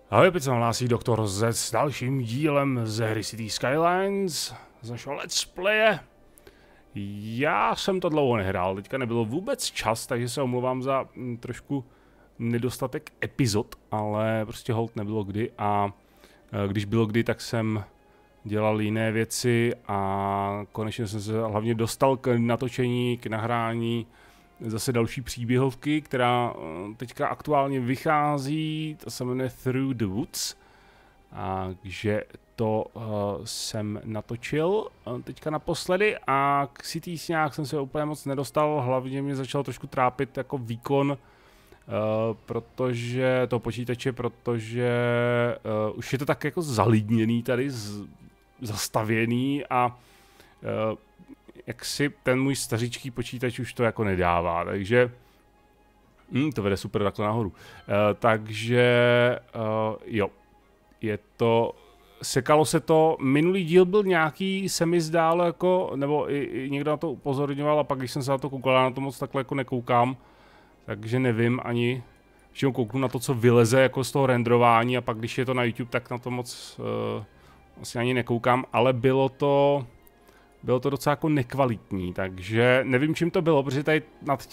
Ahoj, opět se hlásí Doktor Z s dalším dílem ze hry City Skylines, z našeho let's playe. Já jsem to dlouho nehrál, teďka nebylo vůbec čas, takže se omlouvám za trošku nedostatek epizod, ale prostě hold nebylo kdy a když bylo kdy, tak jsem dělal jiné věci a konečně jsem se hlavně dostal k natočení, k nahrání zase další příběhovky, která teďka aktuálně vychází, to se jmenuje Through the Woods, takže to jsem natočil teďka naposledy a k Cities nějak jsem se úplně moc nedostal, hlavně mě začal trošku trápit jako výkon, protože toho počítače, protože už je to tak jako zalidněný tady, zastavěný a jak si ten můj stařičký počítač už to jako nedává, takže to vede super takhle nahoru. Takže jo, je to, sekalo se to, minulý díl byl nějaký, se mi zdálo jako, nebo i někdo na to upozorňoval a pak když jsem se na to koukal, já na to moc takhle jako nekoukám, takže nevím ani, že kouknu na to, co vyleze jako z toho renderování a pak když je to na YouTube, tak na to moc vlastně ani nekoukám, ale bylo to docela jako nekvalitní, takže nevím, čím to bylo, protože tady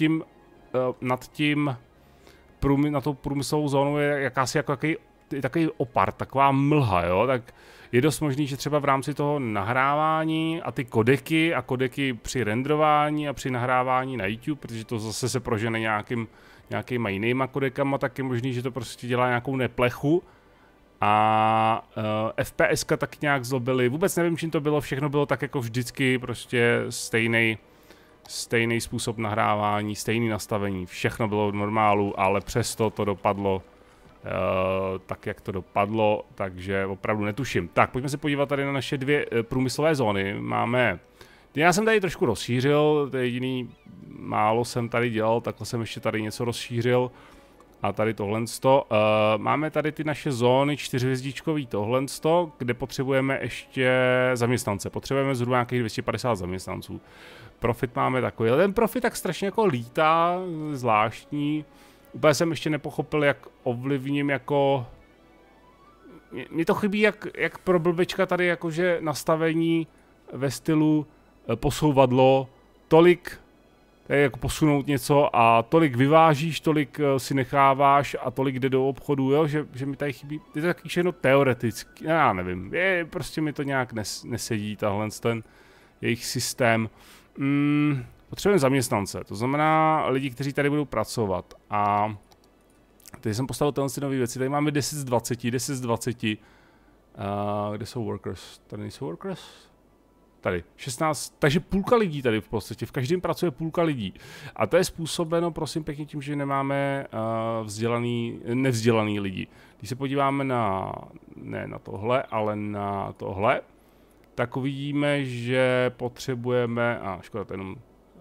na tou průmyslovou zónou je jakási jako takový opar, taková mlha, jo, tak je dost možný, že třeba v rámci toho nahrávání a ty kodeky při renderování a při nahrávání na YouTube, protože to zase se prožene nějakýma jinýma kodekama, tak je možný, že to prostě dělá nějakou neplechu. A FPSka tak nějak zlobily, vůbec nevím, čím to bylo, všechno bylo tak jako vždycky, prostě stejný způsob nahrávání, stejný nastavení, všechno bylo v normálu, ale přesto to dopadlo tak, jak to dopadlo, takže opravdu netuším. Tak, pojďme se podívat tady na naše dvě průmyslové zóny. Já jsem tady trošku rozšířil, to je jediný, málo jsem tady dělal, takhle jsem ještě tady něco rozšířil. A tady tohlensto. Máme tady ty naše zóny, 4hvězdičkový tohlensto, kde potřebujeme ještě zaměstnance. Potřebujeme zhruba nějakých 250 zaměstnanců. Profit máme takový. Ten profit tak strašně jako lítá, zvláštní. Úplně jsem ještě nepochopil, jak ovlivním jako... Mně to chybí jak pro blbečka tady jakože nastavení ve stylu posouvadlo, tolik... To je jako posunout něco a tolik vyvážíš, tolik si necháváš a tolik jde do obchodu, jo? Že mi tady chybí, je to taky všechno teoreticky, já nevím, prostě mi to nějak nesedí, tahle ten jejich systém. Potřebujeme zaměstnance, to znamená lidi, kteří tady budou pracovat a tady jsem postavil tyhle nové věci, tady máme 10 z 20, kde jsou workers, tady nejsou workers? Tady 16, takže půlka lidí tady v podstatě, v každém pracuje půlka lidí. A to je způsobeno, prosím pěkně, tím, že nemáme nevzdělaný lidi. Když se podíváme ne na tohle, ale na tohle, tak uvidíme, že potřebujeme, škoda, to jenom,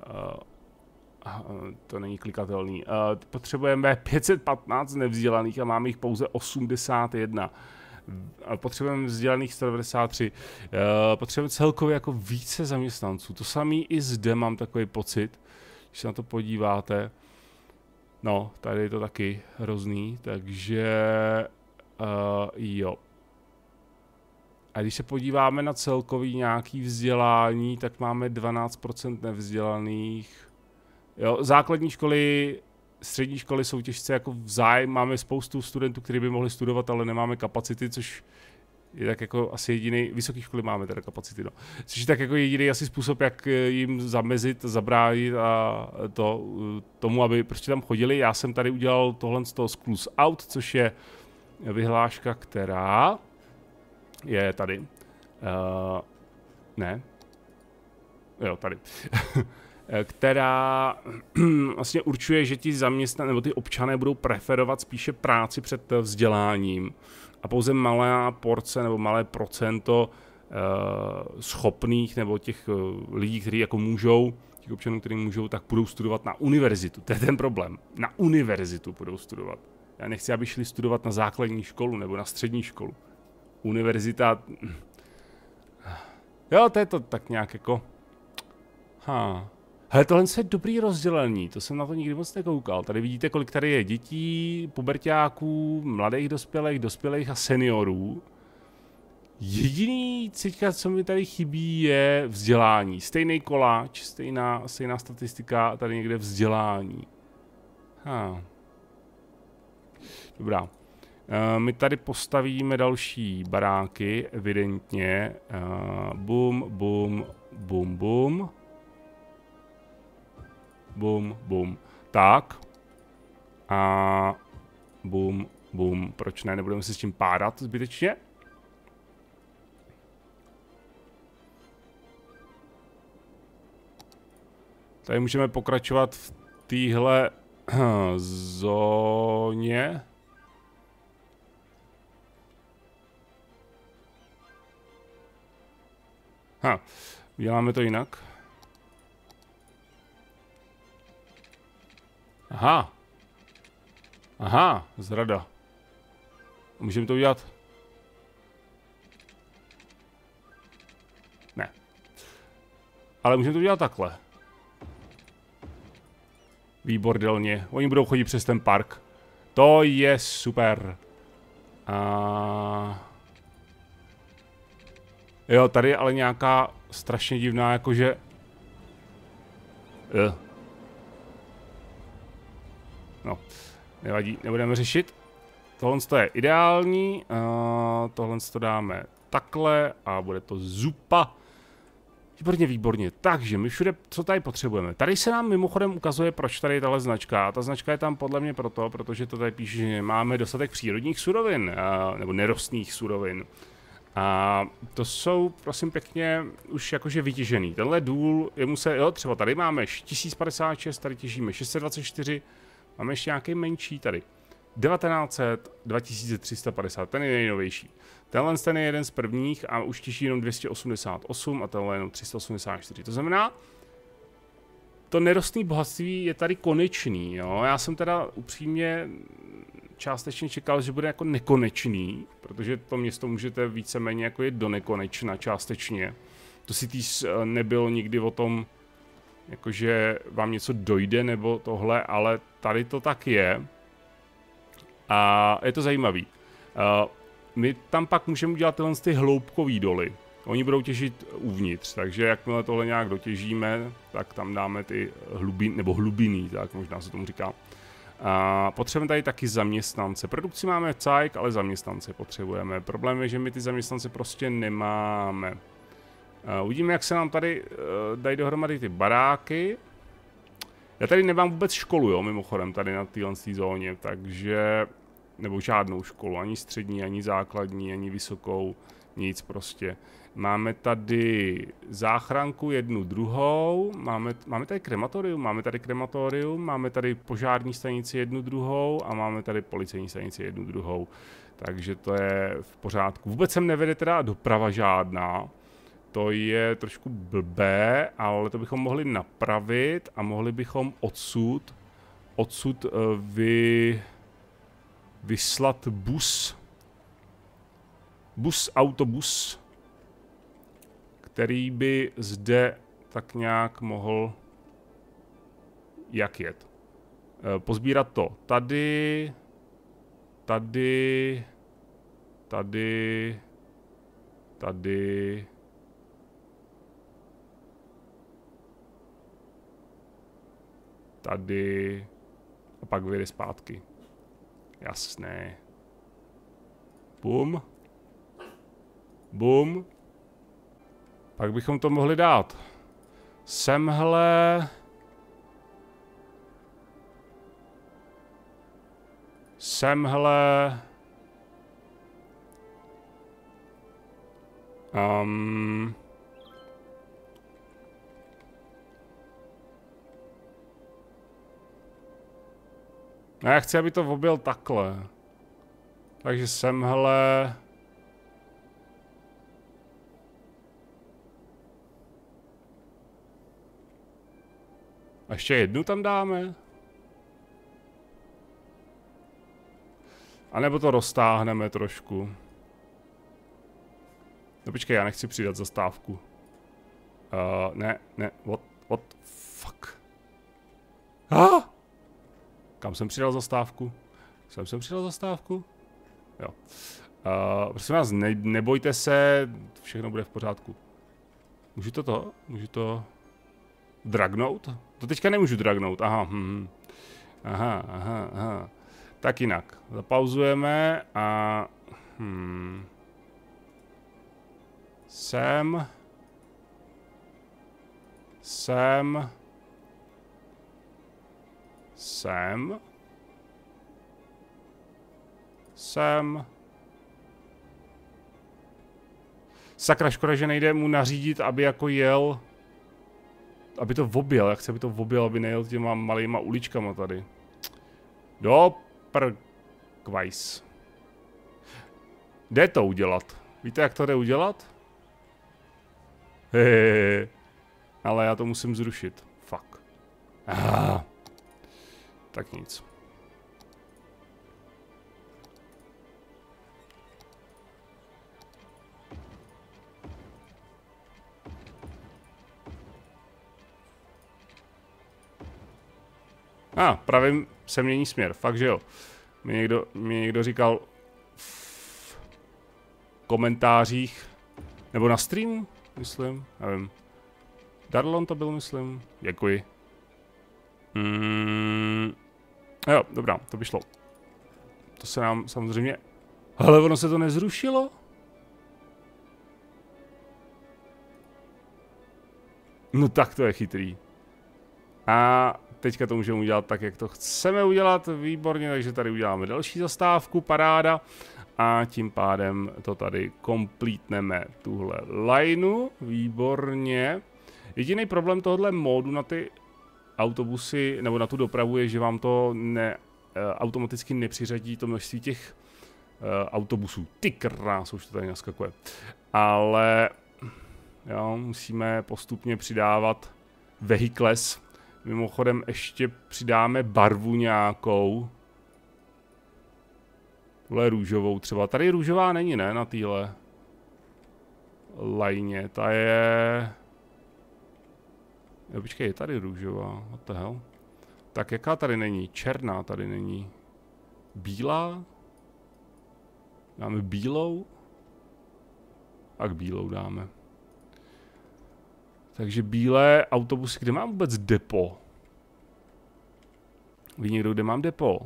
to není klikatelný, potřebujeme 515 nevzdělaných a máme jich pouze 81. Potřebujeme vzdělaných 193. Potřebujeme celkově jako více zaměstnanců. To samý i zde mám takový pocit, když se na to podíváte. No, tady je to taky hrozný, takže jo. A když se podíváme na celkový nějaký vzdělání, tak máme 12% nevzdělaných. Jo, základní školy, střední školy jsou těžce jako vzájem, máme spoustu studentů, kteří by mohli studovat, ale nemáme kapacity, což je tak jako asi jediný, vysoké školy máme teda kapacity, no. Což je tak jako jediný asi způsob, jak jim zamezit, zabránit a tomu, aby prostě tam chodili. Já jsem tady udělal tohle z toho Schools Out, což je vyhláška, která je tady. Ne. Jo, tady. Která vlastně určuje, že ti zaměstnaní nebo ty občané budou preferovat spíše práci před vzděláním a pouze malá porce nebo malé procento schopných nebo těch lidí, kteří jako můžou, těch občanů, kteří můžou, tak budou studovat na univerzitu. To je ten problém. Na univerzitu budou studovat. Já nechci, aby šli studovat na základní školu nebo na střední školu. Univerzita... Jo, to je to tak nějak jako... Hele, tohle je dobrý rozdělení, to jsem na to nikdy moc nekoukal. Tady vidíte, kolik tady je dětí, puberťáků, mladých dospělých a seniorů. Jediný teďka, co mi tady chybí, je vzdělání. Stejný koláč, stejná statistika, tady někde vzdělání. Dobrá. My tady postavíme další baráky, evidentně. Bum, bum, bum, bum. Bum, bum. Tak. A bum, bum. Proč ne? Nebudeme si s tím pádat zbytečně. Tady můžeme pokračovat v téhle zóně. Děláme to jinak. Aha, zrada. Můžeme to udělat? Ne. Ale můžeme to udělat takhle. Výbordelně. Oni budou chodit přes ten park. To je super. Jo, tady je ale nějaká strašně divná, jakože... No, nevadí, nebudeme řešit. Tohle je ideální. Tohle to dáme takhle a bude to zupa. Výborně, výborně. Takže my všude, co tady potřebujeme. Tady se nám mimochodem ukazuje, proč tady je tahle značka. A ta značka je tam podle mě proto, protože to tady píše, že máme dostatek přírodních surovin, nebo nerostných surovin. A to jsou, prosím pěkně, už jakože vytěžený. Tenhle důl, jo, třeba tady máme 1056, tady těžíme 624, máme ještě nějaký menší tady. 1900, 2350, ten je nejnovější. Tenhle ten je jeden z prvních a už těží jenom 288 a tenhle jenom 384. To znamená, to nerostné bohatství je tady konečný, jo. Já jsem teda upřímně částečně čekal, že bude jako nekonečný, protože to město můžete víceméně jako jít do nekonečna částečně. To Cities nebylo nikdy o tom, jakože vám něco dojde nebo tohle, ale tady to tak je. A je to zajímavý. My tam pak můžeme udělat tyhle ty hloubkový doly. Oni budou těžit uvnitř, takže jakmile tohle nějak dotěžíme, tak tam dáme ty hlubiny, tak možná se tomu říká. Potřebujeme tady taky zaměstnance. Produkci máme cajk, ale zaměstnance potřebujeme. Problém je, že my ty zaměstnance prostě nemáme. Uvidíme, jak se nám tady dají dohromady ty baráky. Já tady nemám vůbec školu, jo, mimochodem, tady na téhle zóně, takže... Nebo žádnou školu, ani střední, ani základní, ani vysokou, nic prostě. Máme tady záchranku jednu druhou, máme tady krematorium, máme tady požární stanici jednu druhou a máme tady policejní stanici jednu druhou. Takže to je v pořádku. Vůbec sem nevede teda doprava žádná. To je trošku blbé, ale to bychom mohli napravit a mohli bychom odsud vyslat autobus, který by zde tak nějak mohl jak jet. Pozbírat to tady, tady, tady, tady, tady a pak vyjde zpátky. Jasné. Bum. Bum. Pak bychom to mohli dát. Semhle. Semhle. No já chci, aby to objel takhle. Takže semhle. A ještě jednu tam dáme? A nebo to roztáhneme trošku. No počkej, já nechci přidat zastávku. Ne, what? What fuck? Ah! Kam jsem přidal zastávku? Jsem přidal zastávku? Jo. Prosím vás, nebojte se, všechno bude v pořádku. Můžu to dragnout? To teďka nemůžu dragnout, aha. Aha. Tak jinak, zapauzujeme a... Sem. Sakra, škoda, že nejde mu nařídit, aby jako jel, aby to objel, jak chce, aby to objel, aby nejel těma malýma uličkama tady. Kvajs. Jde to udělat. Víte, jak to jde udělat? Hehehe. Ale já to musím zrušit. Fuck. Tak nic. Pravím se mění směr, fakt že jo. Mě někdo říkal v komentářích, nebo na streamu, myslím, nevím. Darlon to byl, myslím, děkuji. Jo, dobrá, to by šlo. To se nám samozřejmě... Ale ono se to nezrušilo? No tak to je chytrý. A teďka to můžeme udělat tak, jak to chceme udělat, výborně, takže tady uděláme další zastávku, paráda. A tím pádem to tady komplítneme tuhle lineu, výborně. Jediný problém tohohle módu na ty autobusy, nebo na tu dopravu je, že vám to automaticky nepřiřadí to množství těch autobusů. Ty krásou, už to tady naskakuje. Ale jo, musíme postupně přidávat vehicles. Mimochodem ještě přidáme barvu nějakou. Tuhle růžovou třeba. Tady růžová není, ne? Na téhle lajně. Ta je... Jo, počkej, je tady růžová. What the hell? Tak jaká tady není? Černá tady není. Bílá? Dáme bílou? Tak bílou dáme. Takže bílé autobusy. Kde mám vůbec depo? Ví někdo, kde mám depo?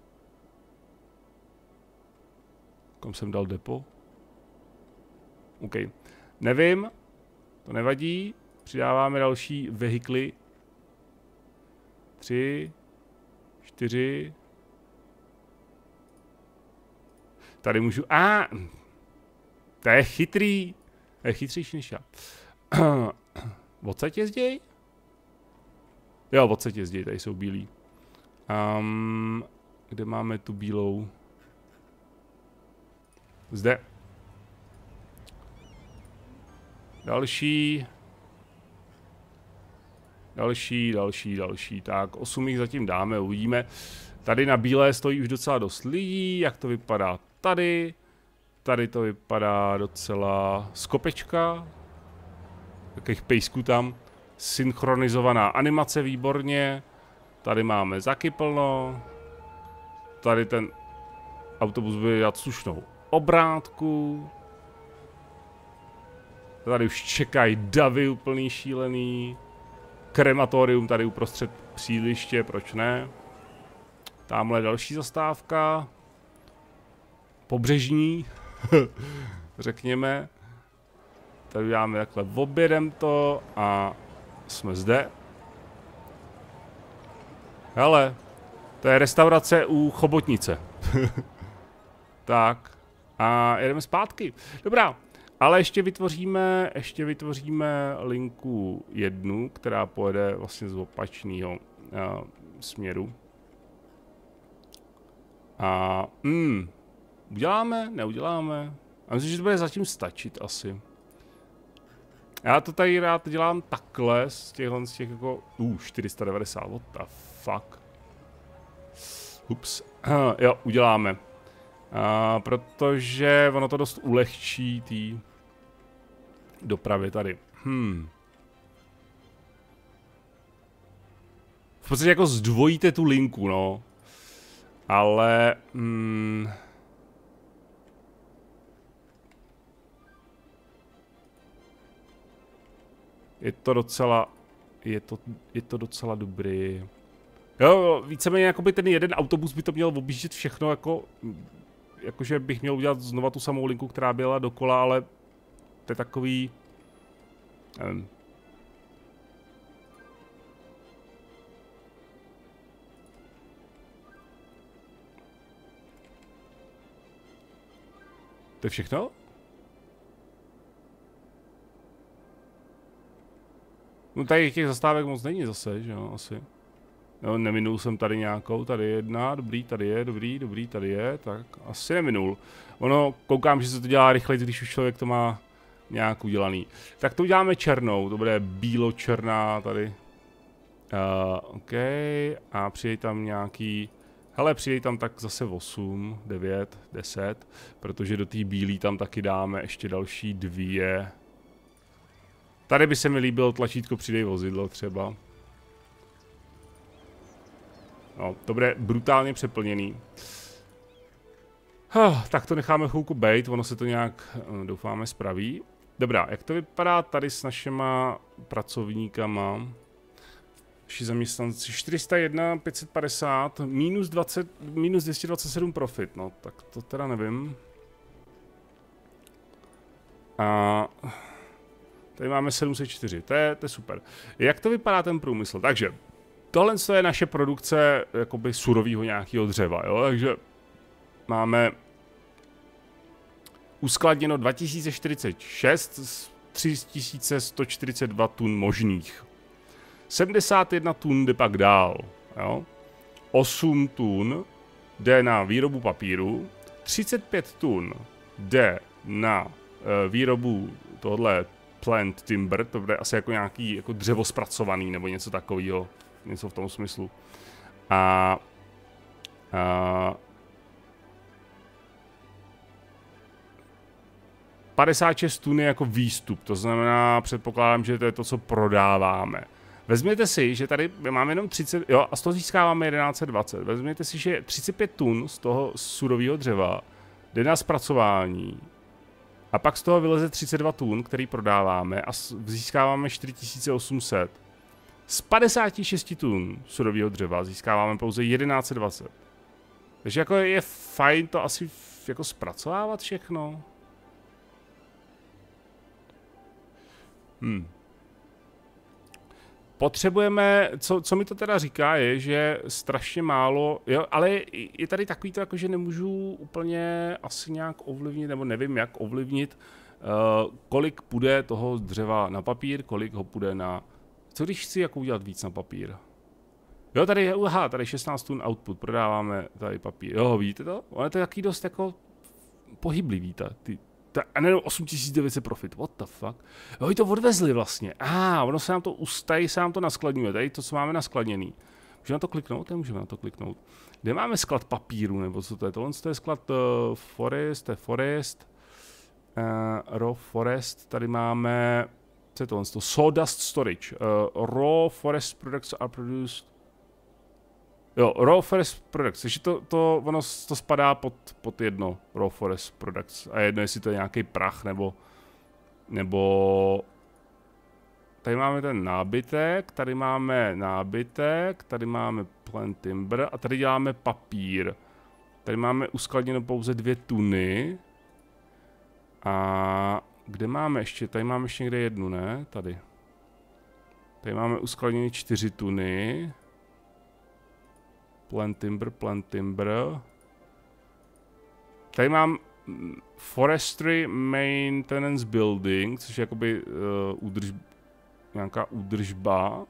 Kam jsem dal depo? OK. Nevím. To nevadí. Přidáváme další vehikly. 3, 4. Tady můžu... To je chytrý. To je chytřejší než já. Odsaď jezděj? Jo, odsaď jezděj, tady jsou bílí. Kde máme tu bílou? Zde. Další. Tak, 8 jich zatím dáme, uvidíme. Tady na bílé stojí už docela dost lidí. Jak to vypadá tady? Tady to vypadá docela skopečka. Takových pejsků tam. Synchronizovaná animace, výborně. Tady máme taky plno. Tady ten autobus bude dělat slušnou obrátku. Tady už čekají davy úplný šílený. Krematorium tady uprostřed sídliště, proč ne? Tamhle další zastávka. Pobřežní. Řekněme. Tady uděláme takhle, objedem to a jsme zde. Hele, to je restaurace u Chobotnice. Tak, a jedeme zpátky. Dobrá, ale ještě vytvoříme linku 1, která pojede vlastně z opačného směru. A uděláme? Neuděláme? A myslím, že to bude zatím stačit asi. Já to tady rád dělám takhle, z těch jako... 490, what the fuck. Ups. Jo, uděláme. Protože ono to dost ulehčí té dopravy tady. v podstatě jako zdvojíte tu linku, no. Ale... je to docela... Je to docela dobrý. Jo, víceméně jakoby ten jeden autobus by to měl objíždět všechno, jakože bych měl udělat znova tu samou linku, která byla dokola, ale to je takový... Nevím. To je všechno? No tady těch zastávek moc není zase, že jo, asi. No, neminul jsem tady nějakou, tady je jedna, dobrý, tady je, dobrý, tady je, tak asi neminul. Ono, koukám, že se to dělá rychleji, když už člověk to má nějak udělaný. Tak to uděláme černou, to bude bílo-černá tady. OK, a přijde tam nějaký... Hele, přijde tam tak zase 8, 9, 10, protože do té bílé tam taky dáme ještě další 2. Tady by se mi líbilo tlačítko přidej vozidlo třeba. No, to bude brutálně přeplněný. Tak to necháme chvilku bejt, ono se to nějak, doufáme, spraví. Dobrá, jak to vypadá tady s našima pracovníkama? Naši zaměstnanci 401, 550, minus 227 profit, no tak to teda nevím. A tady máme 704, to je super. Jak to vypadá ten průmysl? Takže tohle je naše produkce jakoby surového nějakého dřeva, jo? Takže máme uskladněno 2046 z 3142 tun možných. 71 tun jde pak dál, jo? 8 tun jde na výrobu papíru, 35 tun jde na výrobu tohle plant timber, to bude asi jako nějaký jako dřevo zpracovaný nebo něco takového, něco v tom smyslu. A 56 tun je jako výstup, to znamená, předpokládám, že to je to, co prodáváme. Vezměte si, že tady máme jenom 30, jo, a z toho získáváme 1120. Vezměte si, že 35 tun z toho surového dřeva jde na zpracování. A pak z toho vyleze 32 tun, který prodáváme a získáváme 4800. Z 56 tun surového dřeva získáváme pouze 1120. Takže jako je fajn to asi jako zpracovávat všechno. Potřebujeme, co mi to teda říká, je, že strašně málo, jo, ale je tady takový to, jako, že nemůžu úplně asi nějak ovlivnit, nebo nevím jak ovlivnit, kolik půjde toho dřeva na papír, kolik ho půjde na, co když chci jako udělat víc na papír. Jo, tady je, tady 16 tun output, prodáváme tady papír, jo, vidíte to? Ono je to taky dost jako pohyblivý, a ne 8900 profit, what the fuck. Jo, to odvezli vlastně. Ono se nám to ustají, se nám to naskladňuje, tady to, co máme naskladněný. Můžeme na to kliknout? Můžeme na to kliknout. Kde máme sklad papíru, nebo co to je? Tohle to je sklad forest, to je forest. Raw forest, tady máme, co je tohle? Sawdust storage. Raw forest products are produced. Jo, Raw Forest Products, takže ono to spadá pod jedno Raw Forest Products a jedno, jestli to je nějaký prach nebo tady máme ten nábytek, tady máme plant timber a tady děláme papír. Tady máme uskladněno pouze 2 tuny a kde máme ještě, tady máme ještě někde jednu, ne? Tady máme uskladněny 4 tuny. Plant timber. Tady mám Forestry Maintenance Building, což je jakoby nějaká údržba.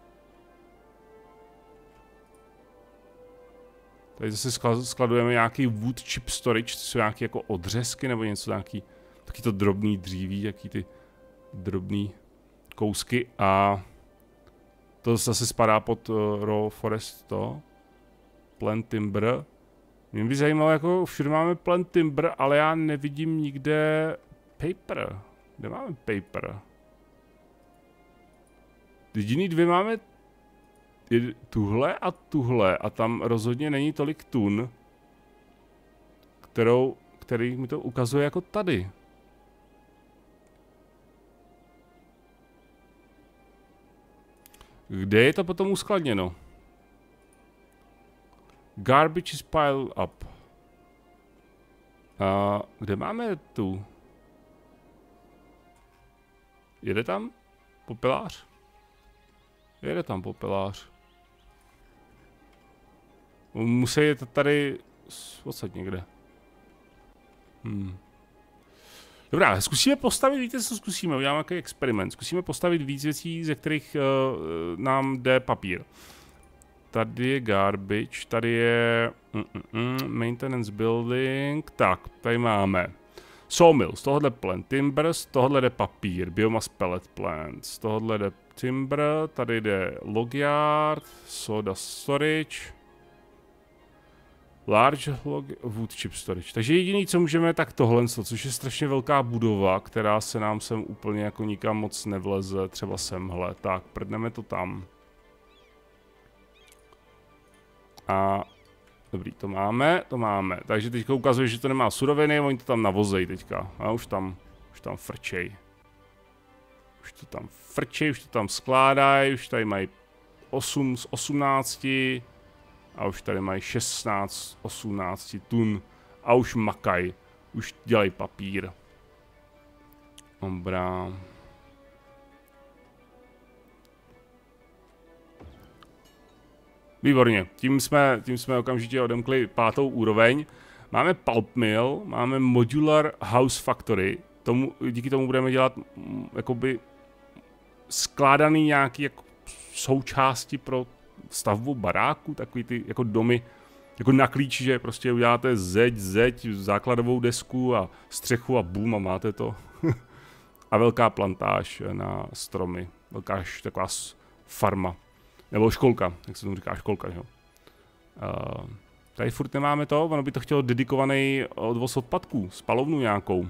Tady zase skladujeme nějaký wood chip storage, což jsou nějaké jako odřezky nebo něco, taky to drobný dříví, jaký ty drobný kousky a to zase spadá pod Raw Forest to. Plant timber. Mě by zajímalo, jako všude máme plant timber, ale já nevidím nikde paper. Kde máme paper? Jediný 2 máme tuhle a tam rozhodně není tolik tun, který mi to ukazuje jako tady. Kde je to potom uskladněno? Garbage is piled up. A kde máme tu? Jede tam popelář? Jede tam popelář. Musí jít tady odsaď někde. Dobrá, zkusíme postavit, víte co zkusíme, uděláme nějaký experiment. Zkusíme postavit víc věcí, ze kterých nám jde papír. Tady je garbage, tady je maintenance building, tak, tady máme sawmill, z tohohle plant timber, z tohohle jde papír, biomass pellet plant, z tohohle jde timber, tady jde log yard, soda storage, large log, wood chip storage. Takže jediný, co můžeme, tak tohle, což je strašně velká budova, která se nám sem úplně jako nikam moc nevleze, třeba semhle. Tak, prdneme to tam. A dobrý, to máme. Takže teďka ukazuje, že to nemá suroviny, oni to tam navozejí teďka. A už tam frčej. Už to tam skládají, už tady mají 8 z 18. A už tady mají 16, 18 tun. A už makaj. Už dělají papír. Dobrá. Výborně. Tím jsme okamžitě odemkli 5. úroveň. Máme pulp mill, máme modular house factory. Díky tomu budeme dělat jakoby skládaný nějaký jako součásti pro stavbu baráku, takový ty jako domy, jako na klíč, že prostě uděláte zeď, základovou desku a střechu a bum a máte to. A velká plantáž na stromy, velká taková farma, nebo školka, jak se tomu říká, školka, jo. Tady furt nemáme to, ono by to chtělo dedikovaný odvoz odpadků, spalovnu nějakou.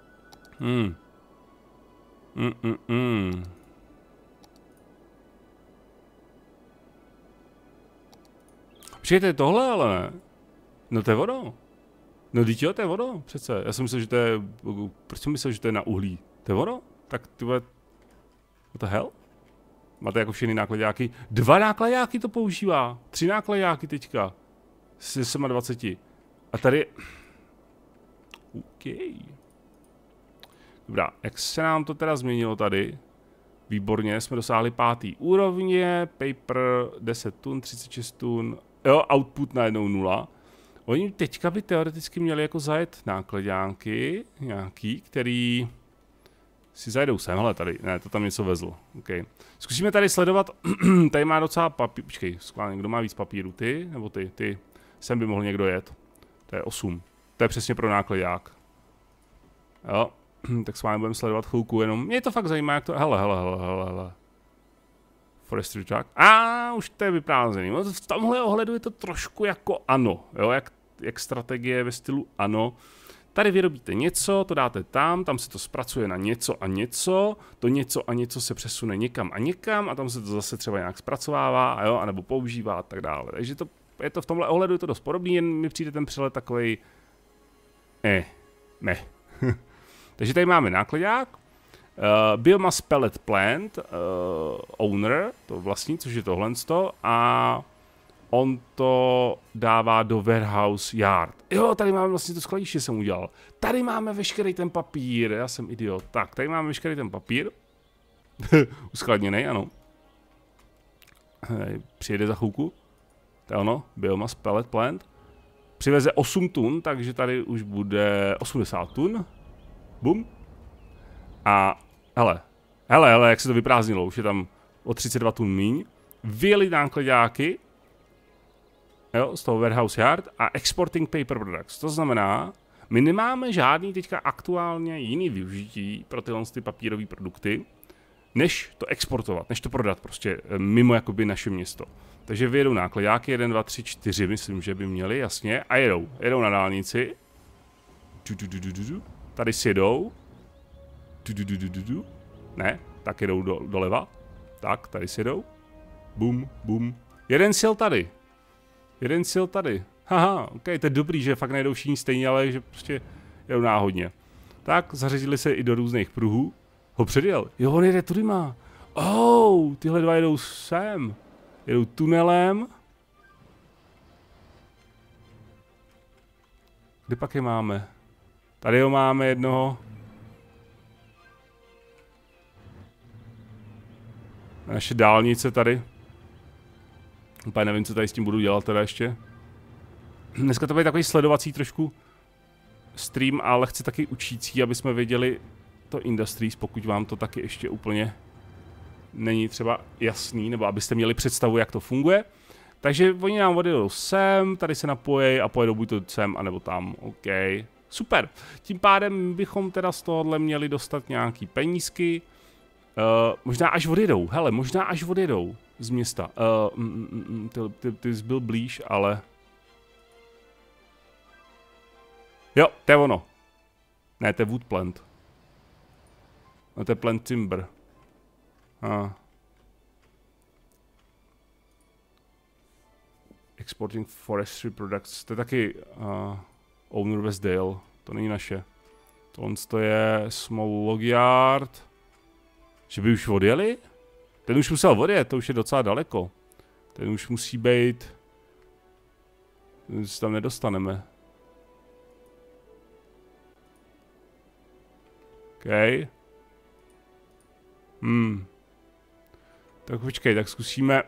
Přijďte tohle, ale ne. No to je vodo. No dítě, to je vodo, přece. Já jsem myslel, že to je, proč jsem myslel, že to je na uhlí? To je vodo? Tak ty vole, what the hell? Máte jako všechny nákladáky. 2 nákladáky to používá. 3 nákladáky teďka. Z 27. A tady... OK. Dobrá, jak se nám to teda změnilo tady? Výborně, jsme dosáhli 5. úrovně. Paper 10 tun, 36 tun. Jo, output najednou 0. Oni teďka by teoreticky měli jako zajet nákladánky nějaký, který si zajedou sem, hele tady, ne, to tam něco vezlo, OK. Zkusíme tady sledovat, tady má docela papír, počkej, skválně, kdo má víc papíru, ty, nebo ty, sem by mohl někdo jet, to je 8, to je přesně pro nákladák. Jo, tak s vámi budeme sledovat chvilku, jenom mě to fakt zajímá, jak to, hele. Forestry truck. Už to je vyprázdněný. V tomhle ohledu je to trošku jako ANO, jo, jak strategie ve stylu ANO. Tady vyrobíte něco, to dáte tam se to zpracuje na něco a něco, to něco a něco se přesune někam a tam se to zase třeba nějak zpracovává, jo, anebo používá a tak dále. Takže je to v tomhle ohledu je to dost podobný, jen mi přijde ten přelet takovej ne. Takže tady máme nákladák, biomass pellet plant, owner, to vlastní, což je tohle, a on to dává do warehouse yard. Jo, tady máme vlastně to skladiště, jsem udělal. Tady máme veškerý ten papír, já jsem idiot. Tak, tady máme veškerý ten papír. Uskladněný, ano. Přijede za chvilku. To je ono, biomass pellet plant. Přiveze 8 tun, takže tady už bude 80 tun. Bum. A hele, jak se to vyprázdnilo, už je tam o 32 tun míň. Vyjeli nákladáky, jo, z toho warehouse yard a exporting paper products. To znamená, my nemáme žádný teďka aktuálně jiný využití pro tyhle papírové produkty, než to exportovat, než to prodat prostě mimo jakoby naše město. Takže vyjedou nákladáky, 1, 2, 3, 4, myslím, že by měli, jasně, a jedou na dálnici. Tady si jedou. Ne, tak jedou doleva. Tak, tady si jedou. Bum, bum. Jeden sil tady. Jeden sil tady. Haha, ok, to je dobrý, že fakt nejdou všichni stejně, ale že prostě jedou náhodně. Tak, zařadili se i do různých pruhů. Ho předjel. Jo, on jede tudyma. Oh, tyhle dva jedou sem. Jedou tunelem. Kde pak je máme? Tady ho máme jednoho. Naše dálnice tady. Úplně nevím, co tady s tím budu dělat teda ještě. Dneska to bude takový sledovací trošku stream, ale chci taky učící, aby jsme věděli to Industries, pokud vám to taky ještě úplně není třeba jasný, nebo abyste měli představu, jak to funguje. Takže oni nám odjedou sem, tady se napojí a pojedou buď to sem, anebo tam. OK. Super. Tím pádem bychom teda z tohohle měli dostat nějaký penízky. Možná až odjedou. Hele, možná až odjedou z města. Ty jsi byl blíž, ale... Jo, to je ono. Ne, to je wood plant. No, to je plant timber. Exporting forestry products. To je taky Owner Westdale. To není naše. Tohle je small log yard. Že by už odjeli? Ten už musel odjet, to už je docela daleko. Ten už musí být... Ten se tam nedostaneme. OK. Tak počkej, tak zkusíme...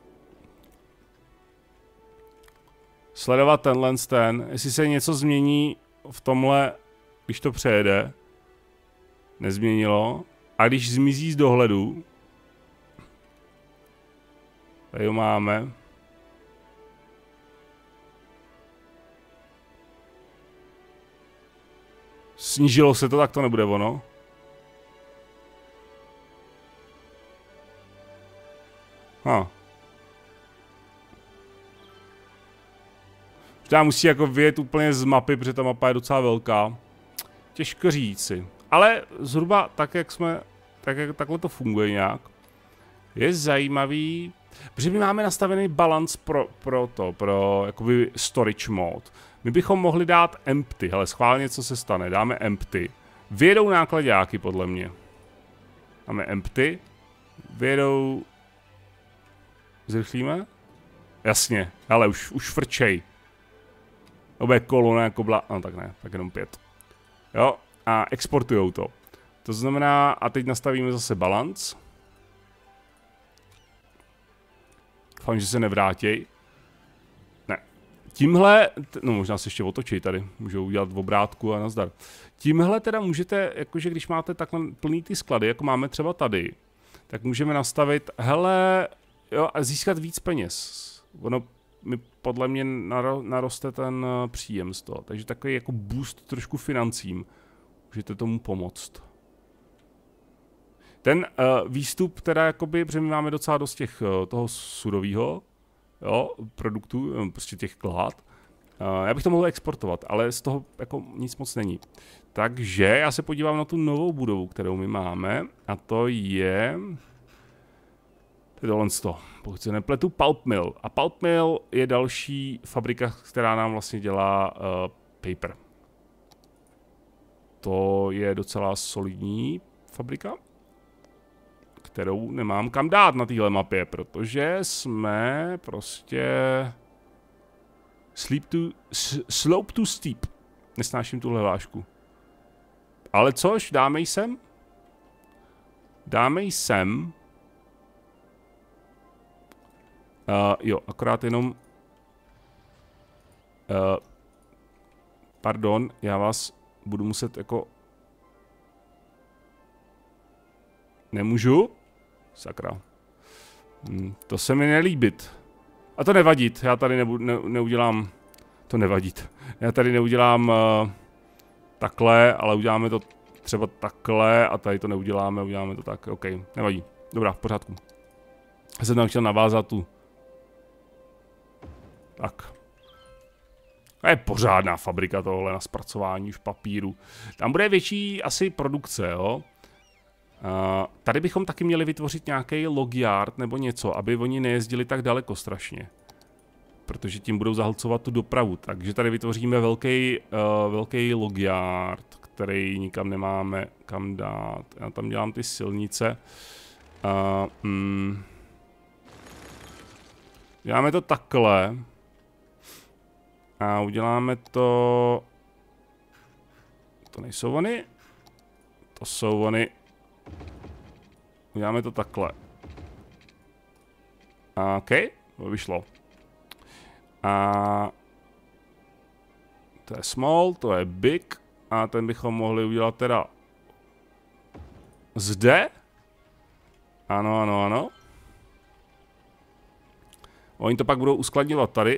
Sledovat tenhle ten, jestli se něco změní v tomhle, když to přejede. Nezměnilo. A když zmizí z dohledu, tady ho máme. Snížilo se to, tak to nebude ono. Možná musí jako vyjet úplně z mapy, protože ta mapa je docela velká. Těžko říct si. Ale zhruba tak, jak jsme, takhle to funguje nějak. Je zajímavý, protože my máme nastavený balans pro jakoby storage mode. My bychom mohli dát empty, hele schválně co se stane, dáme empty. Vyjedou nákladáky podle mě. Dáme empty, vyjedou... Zrychlíme? Jasně, ale už frčej. Obě kolona jako byla, no tak ne, tak jenom 5. Jo, a exportujou to. To znamená, a teď nastavíme zase balans. Doufám, že se nevrátěj. Ne. Tímhle, no možná se ještě otočí tady, můžou udělat v obrátku a nazdar. Tímhle teda můžete, jakože když máte takhle plný ty sklady, jako máme třeba tady, tak můžeme nastavit, hele, jo, a získat víc peněz. Ono mi podle mě naroste ten příjem z toho, takže takový jako boost trošku financím. Můžete tomu pomoct. Ten výstup teda jakoby, protože my máme docela dost těch toho surového, jo, produktů, prostě těch klád. Já bych to mohl exportovat, ale z toho jako nic moc není. Takže já se podívám na tu novou budovu, kterou my máme, a to je... To je tohle z toho, pokud se nepletu, Pulp Mill. A Pulp Mill je další fabrika, která nám vlastně dělá paper. To je docela solidní fabrika, kterou nemám kam dát na téhle mapě, protože jsme prostě... Slope to steep. Nesnáším tuhle hlášku. Ale což, dáme ji sem? Dáme ji sem. Jo, akorát jenom... Pardon, já vás budu muset jako... Nemůžu? Sakra. To se mi nelíbit. A to nevadit, já tady neudělám... To nevadit. Já tady neudělám takhle, ale uděláme to třeba takhle a tady to neuděláme, uděláme to tak. OK, nevadí. Dobrá, v pořádku. Já jsem tam chtěl navázat tu... Tak. To je pořádná fabrika tohle na zpracování už papíru. Tam bude větší asi produkce, jo. Tady bychom taky měli vytvořit nějaký logyard nebo něco, aby oni nejezdili tak daleko strašně. Protože tím budou zahlcovat tu dopravu. Takže tady vytvoříme velký logyard, který nikam nemáme kam dát. Já tam dělám ty silnice. Děláme to takhle. A uděláme to... To nejsou oni. To jsou oni. Uděláme to takhle. OK, to vyšlo. A to je small, to je big. A ten bychom mohli udělat teda zde. Ano, ano, ano. Oni to pak budou uskladňovat tady.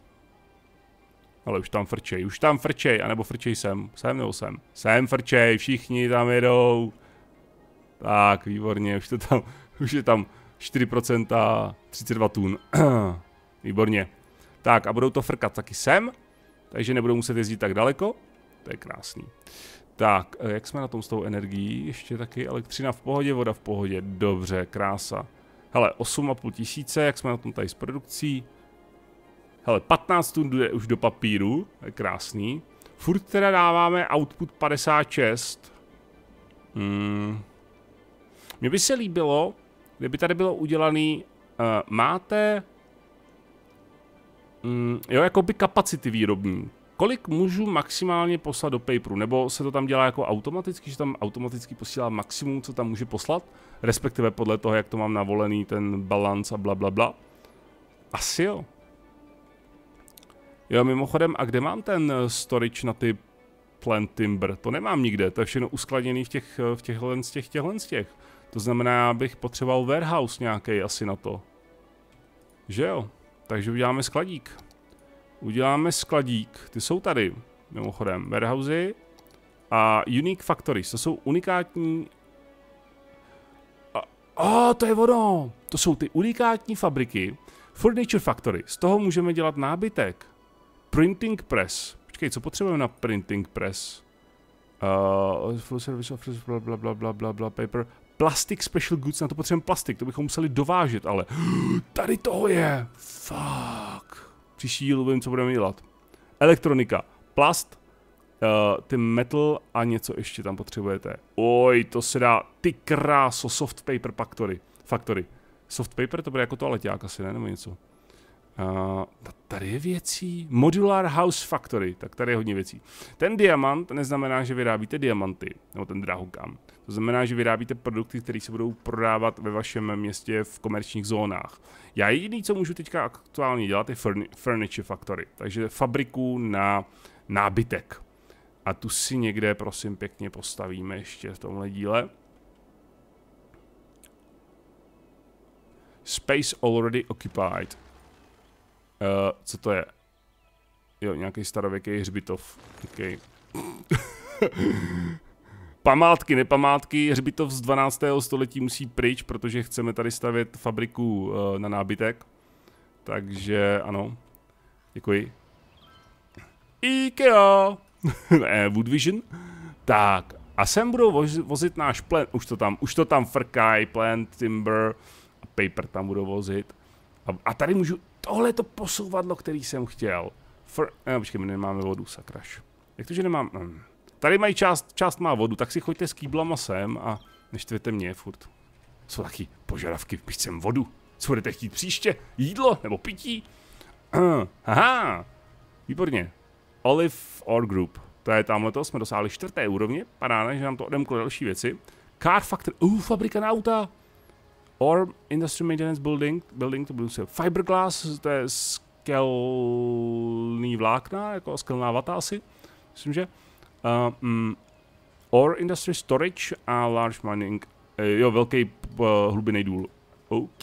Ale už tam frčej, anebo frčej sem. Sem nebo sem? Sem frčej, všichni tam jedou. Tak, výborně, už je tam 4%, 32 tun. Výborně. Tak a budou to frkat taky sem, takže nebudou muset jezdit tak daleko. To je krásný. Tak, jak jsme na tom s tou energií? Ještě taky elektřina v pohodě, voda v pohodě. Dobře, krása. Hele, 8,5 tisíce, jak jsme na tom tady s produkcí? Hele, 15 tun jde už do papíru, to je krásný. Furt teda dáváme output 56. Mně by se líbilo, kdyby tady bylo udělaný, máte, jo, jakoby kapacity výrobní. Kolik můžu maximálně poslat do paperu, nebo se to tam dělá jako automaticky, že tam automaticky posílá maximum, co tam může poslat, respektive podle toho, jak to mám navolený, ten balans a blablabla. Asi jo. Jo, mimochodem, a kde mám ten storage na ty plant timber? To nemám nikde, to je všechno uskladněný v těchhle z těch. To znamená, já bych potřeboval warehouse nějaký asi na to. Že jo? Takže uděláme skladík. Ty jsou tady, mimochodem, warehousey a unique factories, to jsou unikátní... to je ono! To jsou ty unikátní fabriky, furniture factory, z toho můžeme dělat nábytek. Printing press, počkej, co potřebujeme na printing press? Full service office, bla, paper, plastic special goods, na to potřebujeme plastik, to bychom museli dovážet, ale tady toho je, fuck. Příští díl vím, co budeme dělat. Elektronika, plast, ty metal a něco ještě tam potřebujete. Oj, to se dá, ty kráso, soft paper factory. Soft paper to bude jako toaleťák asi, ne? Nebo něco. Tady je věcí. Modular House Factory, tak tady je hodně věcí. Ten diamant neznamená, že vyrábíte diamanty, nebo ten drahokam. To znamená, že vyrábíte produkty, které se budou prodávat ve vašem městě v komerčních zónách. Já jediný, co můžu teďka aktuálně dělat, je Furniture Factory, takže fabriku na nábytek. A tu si někde, prosím, pěkně postavíme ještě v tomhle díle. Space already occupied. Co to je? Jo, nějaký starověký hřbitov. Okay. Památky, nepamátky, hřbitov z 12. století musí pryč, protože chceme tady stavět fabriku na nábytek. Takže ano. Děkuji. IKEA! Wood Vision. Tak, a sem budou vozit náš plant, už to tam frkaj, plant, timber a paper tam budou vozit. A tady můžu, tohle je to posouvadlo, který jsem chtěl. Počkej, my nemáme vodu, sakraš. Jak to, že nemám, tady mají část má vodu, tak si choďte s kýblama sem a neštvěte mě furt. Jsou taky požadavky, píš sem vodu. Co budete chtít příště? Jídlo nebo pití? Aha, výborně. Olive Ore Group. To je tamhleto, jsme dosáhli 4. úrovně. Paráda, že nám to odemklo další věci. Car Factory, fabrika na auta. Or Industry Maintenance Building, to budu se fiberglass, to je skelný vlákna, jako skelná vata asi, myslím, že. Or Industry Storage a Large Mining, jo, velký hlubinný důl. OK,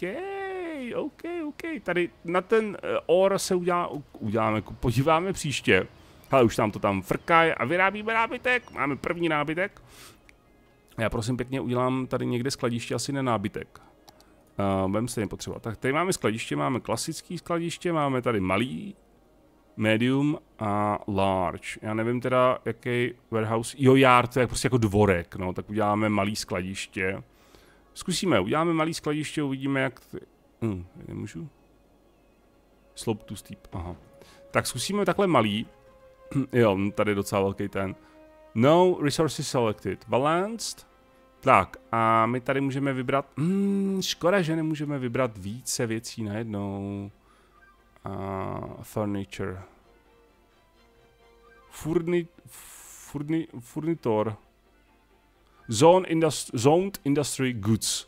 tady na ten or se podíváme příště. Ale už tam to tam frkaj a vyrábíme nábytek, máme první nábytek. Já prosím pěkně udělám tady někde skladiště asi na nábytek. Budeme stejně potřebovat. Tak tady máme skladiště, máme klasický skladiště, máme tady malý medium a large. Já nevím teda, jaký warehouse, jo, yard, to je prostě jako dvorek, no, tak uděláme malý skladiště. Zkusíme, uděláme malý skladiště, uvidíme, jak... nemůžu? Slope to steep, aha. Tak zkusíme takhle malý. Jo, tady je docela velký ten. No resources selected. Balanced. Tak, a my tady můžeme vybrat... škoda, že nemůžeme vybrat více věcí najednou. Furniture. Furnitor. Zoned industry goods.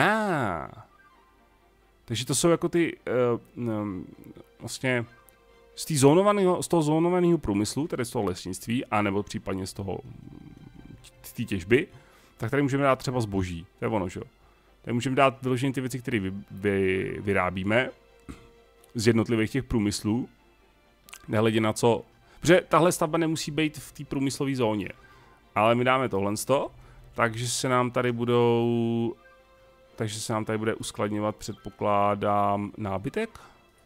Takže to jsou jako ty vlastně z toho zónovaného průmyslu, tedy z toho lesnictví, anebo případně z té těžby, tak tady můžeme dát třeba zboží. To je ono, že jo. Tady můžeme dát vyloženě ty věci, které vyrábíme z jednotlivých těch průmyslů. Nehledě na co. Protože tahle stavba nemusí být v té průmyslové zóně. Ale my dáme tohle, takže se nám tady bude uskladňovat, předpokládám, nábytek.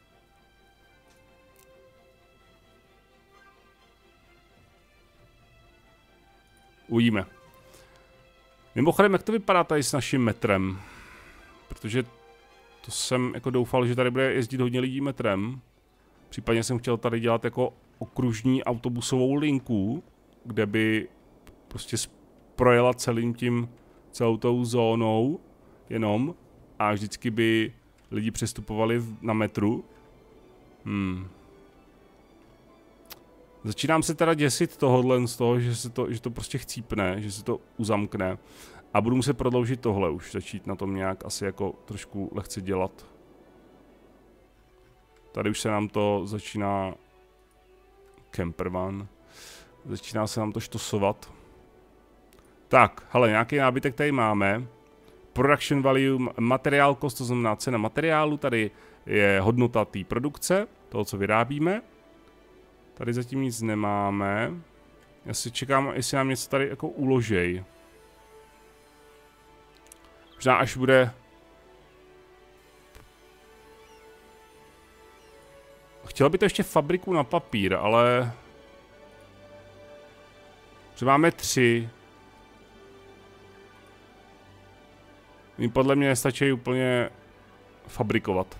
Uvidíme. Mimochodem, jak to vypadá tady s naším metrem? Protože to jsem jako doufal, že tady bude jezdit hodně lidí metrem. Případně jsem chtěl tady dělat jako okružní autobusovou linku, kde by prostě projela celou tou zónou jenom a vždycky by lidi přestupovali na metru. Začínám se teda děsit tohodle z toho, že to prostě chcípne, že se to uzamkne. A budu muset prodloužit tohle už, začít na tom nějak asi jako trošku lehce dělat. Tady už se nám to začíná... Campervan. Začíná se nám to štosovat. Tak, hele, nějaký nábytek tady máme. Production value, materiál cost, to znamená cena materiálu. Tady je hodnota té produkce, toho, co vyrábíme. Tady zatím nic nemáme. Já si čekám, jestli nám něco tady jako uložej. Možná až bude... Chtěl by to ještě fabriku na papír, ale... Že máme 3. Jim podle mě nestačí úplně fabrikovat.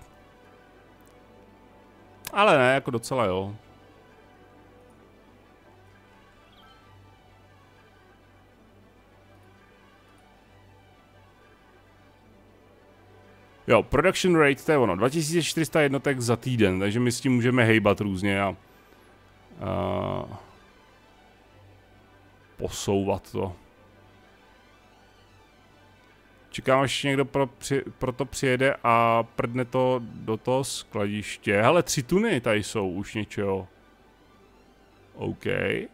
Ale ne, jako docela jo. Jo, production rate, to je ono, 2400 jednotek za týden, takže my s tím můžeme hejbat různě a posouvat to. Čekám, až někdo pro to přijede a prdne to do toho skladiště. Hele, 3 tuny tady jsou už něčeho. OK.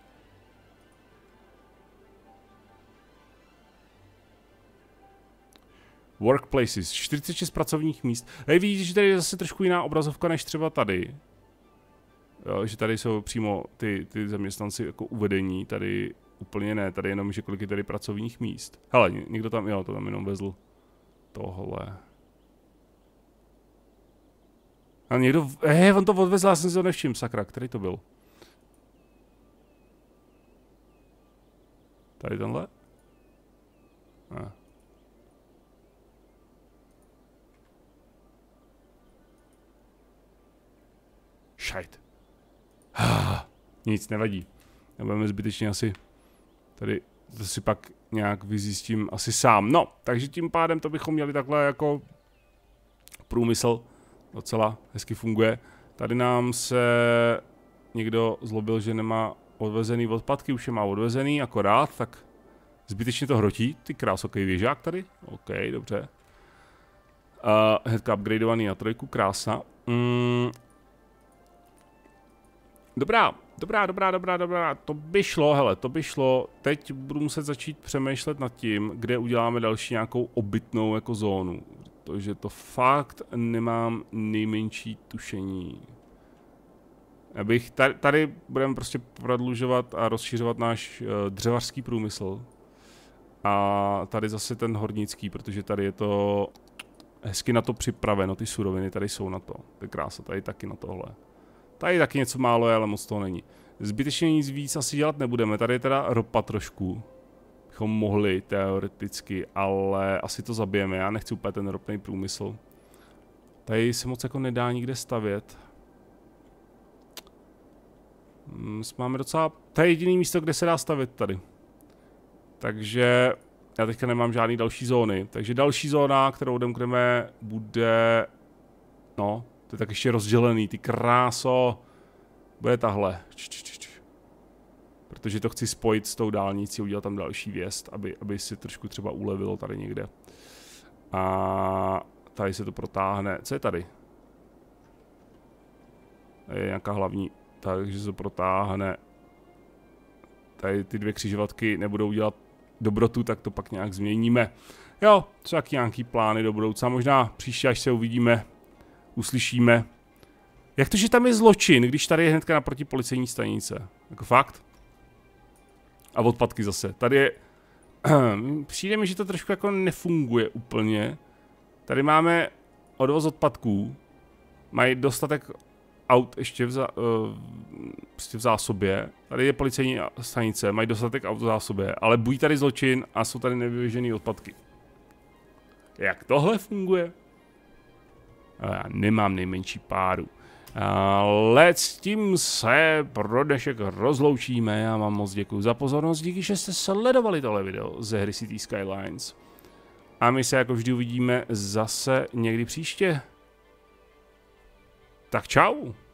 Workplaces, 46 pracovních míst. Tady vidíte, že tady je zase trošku jiná obrazovka než třeba tady. Jo, že tady jsou přímo ty zaměstnanci jako uvedení, tady úplně ne, tady jenom, že kolik je tady pracovních míst. Hele, někdo tam, jo, to tam jenom vezl tohle. A někdo, on to odvezl, já jsem si to nevšiml, sakra, který to byl? Tady tenhle? Ne. Šajt. Nic, nevadí. Nebudeme zbytečně asi tady to si pak nějak vyzjistím asi sám. No, takže tím pádem to bychom měli takhle jako průmysl docela hezky funguje. Tady nám se někdo zlobil, že nemá odvezený odpadky, už je má odvezený, akorát, tak zbytečně to hrotí. Ty krásokej věžák tady. OK, dobře. Hnedka upgradeovaný na 3, krása. Dobrá, to by šlo, hele, to by šlo. Teď budu muset začít přemýšlet nad tím, kde uděláme další nějakou obytnou jako zónu. Protože to fakt nemám nejmenší tušení. Tady budeme prostě prodlužovat a rozšiřovat náš dřevařský průmysl. A tady zase ten hornický, protože tady je to hezky na to připraveno, ty suroviny tady jsou na to. To je krása, tady taky na tohle. Tady taky něco málo je, ale moc toho není. Zbytečně nic víc asi dělat nebudeme. Tady je teda ropa trošku. Bychom mohli teoreticky, ale asi to zabijeme. Já nechci úplně ten ropný průmysl. Tady se moc jako nedá nikde stavět. Máme docela... To je jediné místo, kde se dá stavět tady. Takže já teďka nemám žádný další zóny. Takže další zóna, kterou odemkneme, bude... No, to je tak ještě rozdělený, ty kráso. Bude tahle. Protože to chci spojit s tou dálnicí, udělat tam další vjezd, aby si trošku třeba ulevilo tady někde. A tady se to protáhne. Co je tady? Tady je nějaká hlavní, takže se to protáhne. Tady ty dvě křižovatky nebudou dělat dobrotu, tak to pak nějak změníme. Jo, co jak nějaký plány do budoucna, možná příště, až se uvidíme, uslyšíme. Jak to, že tam je zločin, když tady je hnedka naproti policejní stanice? Jako fakt? A odpadky zase. Tady je... Přijde mi, že to trošku jako nefunguje úplně. Tady máme odvoz odpadků. Mají dostatek aut ještě v zásobě. Tady je policejní stanice, mají dostatek aut v zásobě, ale bují tady zločin a jsou tady nevyvěžené odpadky. Jak tohle funguje? Já nemám nejmenší páru. Ale s tím se pro dnešek rozloučíme. Já vám moc děkuji za pozornost, díky, že jste sledovali tohle video ze hry Cities Skylines. A my se jako vždy uvidíme zase někdy příště. Tak čau.